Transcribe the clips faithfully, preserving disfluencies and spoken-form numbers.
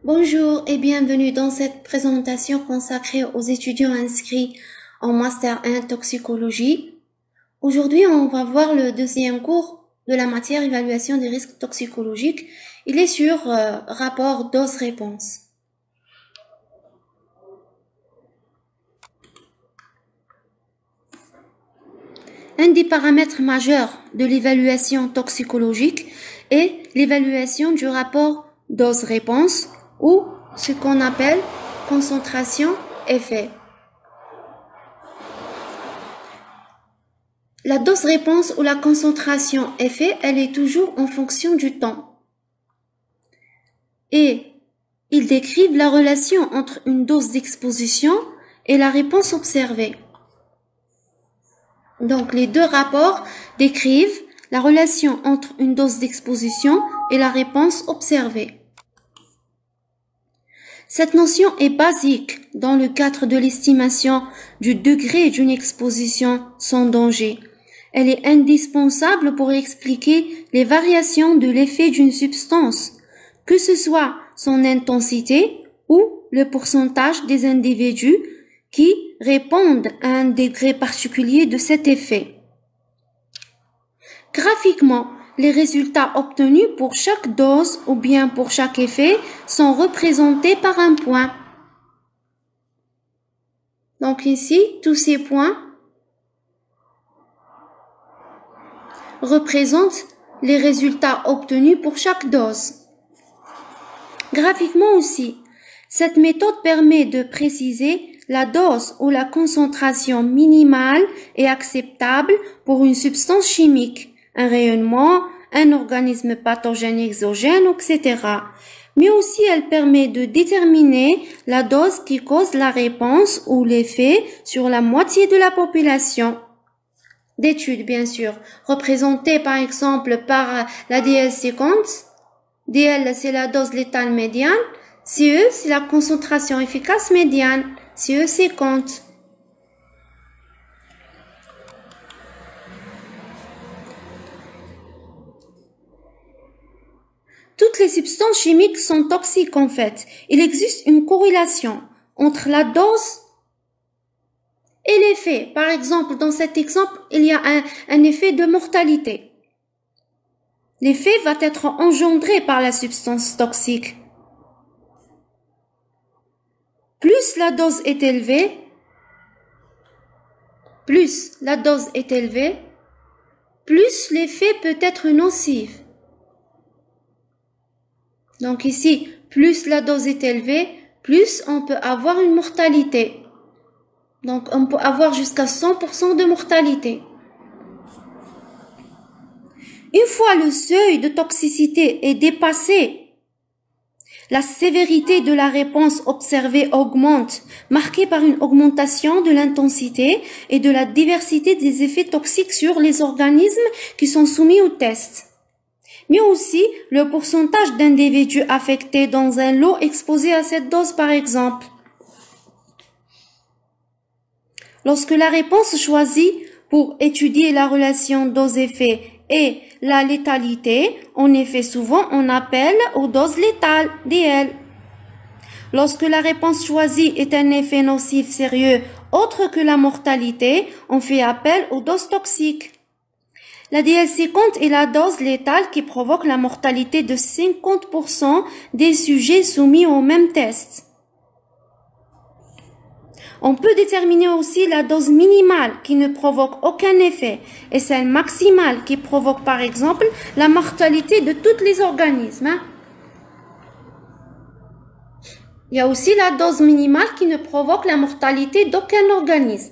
Bonjour et bienvenue dans cette présentation consacrée aux étudiants inscrits en Master un Toxicologie. Aujourd'hui, on va voir le deuxième cours de la matière évaluation des risques toxicologiques. Il est sur euh, rapport dose-réponse. Un des paramètres majeurs de l'évaluation toxicologique est l'évaluation du rapport dose-réponse ou ce qu'on appelle concentration-effet. La dose-réponse ou la concentration-effet, elle est toujours en fonction du temps. Et ils décrivent la relation entre une dose d'exposition et la réponse observée. Donc, les deux rapports décrivent la relation entre une dose d'exposition et la réponse observée. Cette notion est basique dans le cadre de l'estimation du degré d'une exposition sans danger. Elle est indispensable pour expliquer les variations de l'effet d'une substance, que ce soit son intensité ou le pourcentage des individus qui répondent à un degré particulier de cet effet. Graphiquement, les résultats obtenus pour chaque dose ou bien pour chaque effet sont représentés par un point. Donc ici, tous ces points représentent les résultats obtenus pour chaque dose. Graphiquement aussi, cette méthode permet de préciser la dose ou la concentration minimale et acceptable pour une substance chimique, un rayonnement, un organisme pathogène exogène, et cetera. Mais aussi elle permet de déterminer la dose qui cause la réponse ou l'effet sur la moitié de la population. D'études, bien sûr, représentées par exemple par la D L cinquante. D L, c'est la dose létale médiane. C E, c'est la concentration efficace médiane. C E cinquante. Toutes les substances chimiques sont toxiques en fait. Il existe une corrélation entre la dose et l'effet. Par exemple, dans cet exemple, il y a un, un effet de mortalité. L'effet va être engendré par la substance toxique. Plus la dose est élevée, plus la dose est élevée, plus l'effet peut être nocif. Donc ici, plus la dose est élevée, plus on peut avoir une mortalité. Donc on peut avoir jusqu'à cent pour cent de mortalité. Une fois le seuil de toxicité est dépassé, la sévérité de la réponse observée augmente, marquée par une augmentation de l'intensité et de la diversité des effets toxiques sur les organismes qui sont soumis au test. Mais aussi le pourcentage d'individus affectés dans un lot exposé à cette dose, par exemple. Lorsque la réponse choisie pour étudier la relation dose-effet et la létalité, en effet souvent on appelle aux doses létales, D L. Lorsque la réponse choisie est un effet nocif sérieux autre que la mortalité, on fait appel aux doses toxiques. La D L cinquante est la dose létale qui provoque la mortalité de cinquante pour cent des sujets soumis au même test. On peut déterminer aussi la dose minimale qui ne provoque aucun effet et celle maximale qui provoque par exemple la mortalité de tous les organismes. Hein. Il y a aussi la dose minimale qui ne provoque la mortalité d'aucun organisme.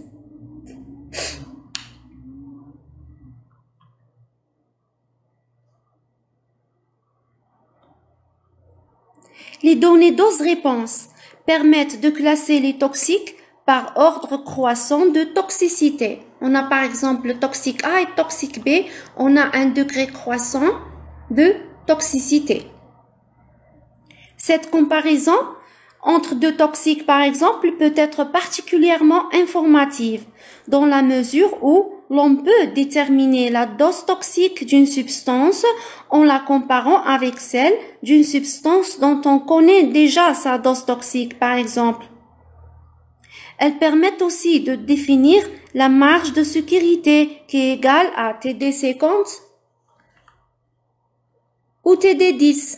Les données dose-réponse permettent de classer les toxiques par ordre croissant de toxicité. On a par exemple le toxique A et toxique B. On a un degré croissant de toxicité. Cette comparaison entre deux toxiques, par exemple, peut être particulièrement informative dans la mesure où l'on peut déterminer la dose toxique d'une substance en la comparant avec celle d'une substance dont on connaît déjà sa dose toxique, par exemple. Elles permettent aussi de définir la marge de sécurité qui est égale à T D cinquante ou T D dix.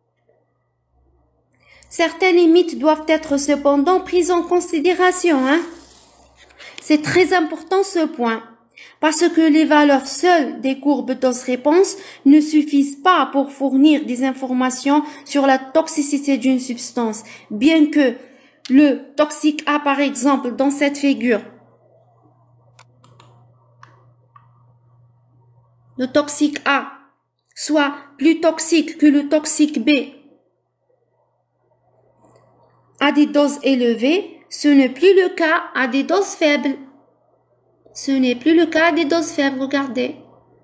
Certaines limites doivent être cependant prises en considération, hein. C'est très important ce point, parce que les valeurs seules des courbes dose-réponse ne suffisent pas pour fournir des informations sur la toxicité d'une substance, bien que le toxique A, par exemple, dans cette figure, le toxique A soit plus toxique que le toxique B à des doses élevées, ce n'est plus le cas à des doses faibles. Ce n'est plus le cas à des doses faibles, regardez.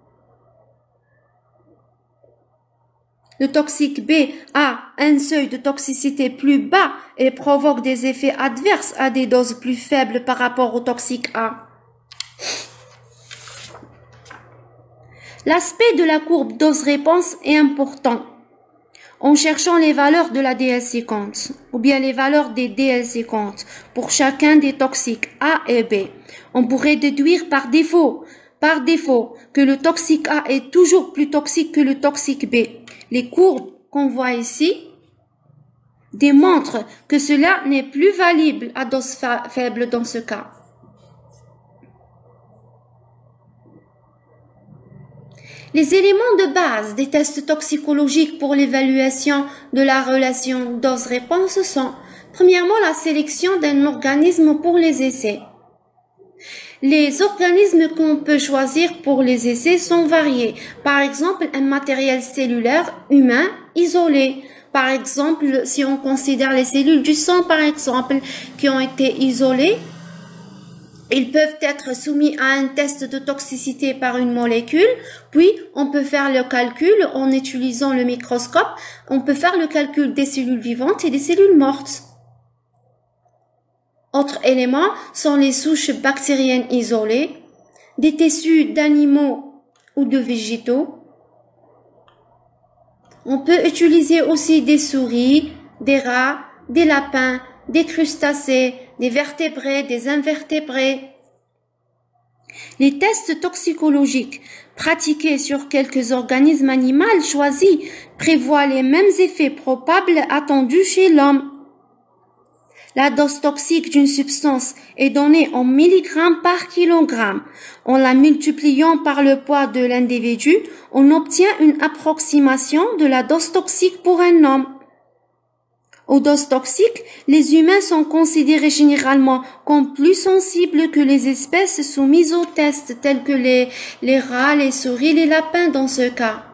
Le toxique B a un seuil de toxicité plus bas et provoque des effets adverses à des doses plus faibles par rapport au toxique A. L'aspect de la courbe dose-réponse est important. En cherchant les valeurs de la D L cinquante ou bien les valeurs des D L cinquante pour chacun des toxiques A et B, on pourrait déduire par défaut, par défaut que le toxique A est toujours plus toxique que le toxique B. Les courbes qu'on voit ici démontrent que cela n'est plus valable à dose fa- faible dans ce cas. Les éléments de base des tests toxicologiques pour l'évaluation de la relation dose-réponse sont, premièrement, la sélection d'un organisme pour les essais. Les organismes qu'on peut choisir pour les essais sont variés. Par exemple, un matériel cellulaire humain isolé. Par exemple, si on considère les cellules du sang, par exemple, qui ont été isolées, ils peuvent être soumis à un test de toxicité par une molécule, puis on peut faire le calcul en utilisant le microscope, on peut faire le calcul des cellules vivantes et des cellules mortes. Autres éléments sont les souches bactériennes isolées, des tissus d'animaux ou de végétaux. On peut utiliser aussi des souris, des rats, des lapins, des crustacés, des vertébrés, des invertébrés. Les tests toxicologiques pratiqués sur quelques organismes animaux choisis prévoient les mêmes effets probables attendus chez l'homme. La dose toxique d'une substance est donnée en milligrammes par kilogramme. En la multipliant par le poids de l'individu, on obtient une approximation de la dose toxique pour un homme. Aux doses toxiques, les humains sont considérés généralement comme plus sensibles que les espèces soumises aux tests, telles que les, les rats, les souris, les lapins dans ce cas.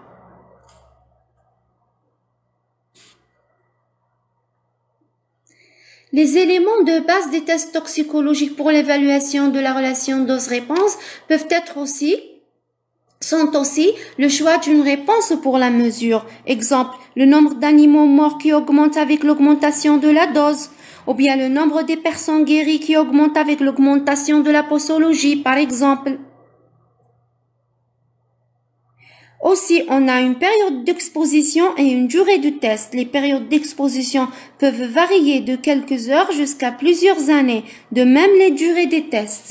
Les éléments de base des tests toxicologiques pour l'évaluation de la relation dose-réponse peuvent être aussi, sont aussi le choix d'une réponse pour la mesure. Exemple, le nombre d'animaux morts qui augmente avec l'augmentation de la dose, ou bien le nombre des personnes guéries qui augmente avec l'augmentation de la posologie, par exemple. Aussi, on a une période d'exposition et une durée du test. Les périodes d'exposition peuvent varier de quelques heures jusqu'à plusieurs années, de même les durées des tests.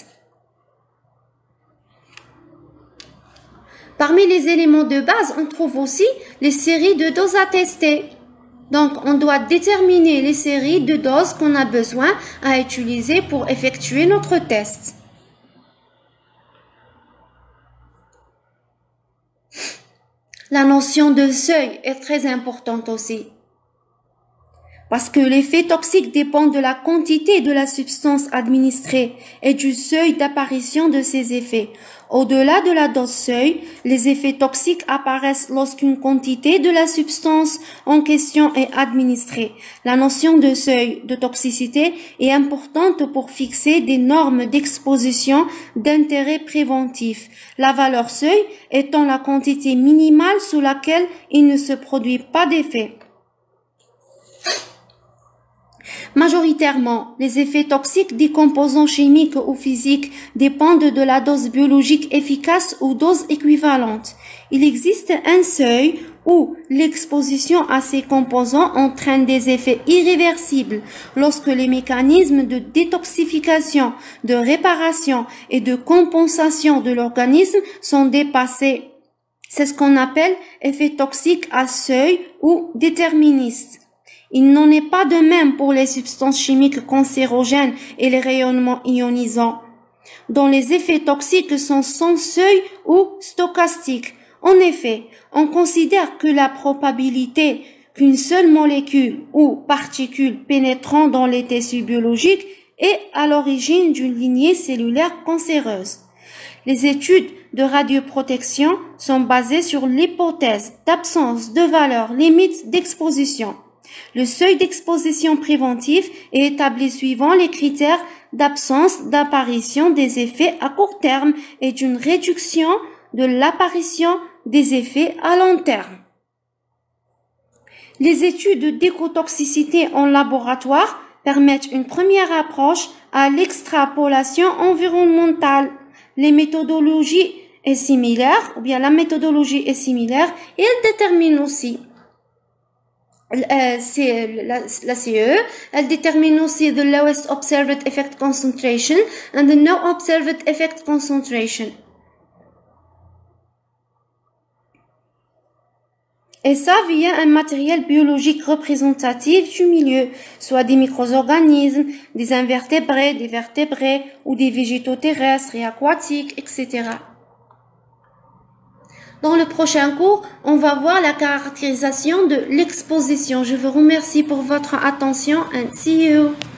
Parmi les éléments de base, on trouve aussi les séries de doses à tester. Donc, on doit déterminer les séries de doses qu'on a besoin à utiliser pour effectuer notre test. La notion de seuil est très importante aussi, parce que l'effet toxique dépend de la quantité de la substance administrée et du seuil d'apparition de ces effets. Au-delà de la dose seuil, les effets toxiques apparaissent lorsqu'une quantité de la substance en question est administrée. La notion de seuil de toxicité est importante pour fixer des normes d'exposition d'intérêt préventif. La valeur seuil étant la quantité minimale sous laquelle il ne se produit pas d'effet. Majoritairement, les effets toxiques des composants chimiques ou physiques dépendent de la dose biologique efficace ou dose équivalente. Il existe un seuil où l'exposition à ces composants entraîne des effets irréversibles lorsque les mécanismes de détoxification, de réparation et de compensation de l'organisme sont dépassés. C'est ce qu'on appelle effet toxique à seuil ou déterministe. Il n'en est pas de même pour les substances chimiques cancérogènes et les rayonnements ionisants, dont les effets toxiques sont sans seuil ou stochastiques. En effet, on considère que la probabilité qu'une seule molécule ou particule pénétrant dans les tissus biologiques est à l'origine d'une lignée cellulaire cancéreuse. Les études de radioprotection sont basées sur l'hypothèse d'absence de valeur limite d'exposition. Le seuil d'exposition préventive est établi suivant les critères d'absence d'apparition des effets à court terme et d'une réduction de l'apparition des effets à long terme. Les études d'écotoxicité en laboratoire permettent une première approche à l'extrapolation environnementale. Les méthodologies est similaire, ou bien la méthodologie est similaire, et elle détermine aussi Euh, c'est la, la C E, elle détermine aussi the lowest observed effect concentration and the no observed effect concentration. Et ça via un matériel biologique représentatif du milieu, soit des micro-organismes, des invertébrés, des vertébrés ou des végétaux terrestres et aquatiques, et cetera. Dans le prochain cours, on va voir la caractérisation de l'exposition. Je vous remercie pour votre attention and see you.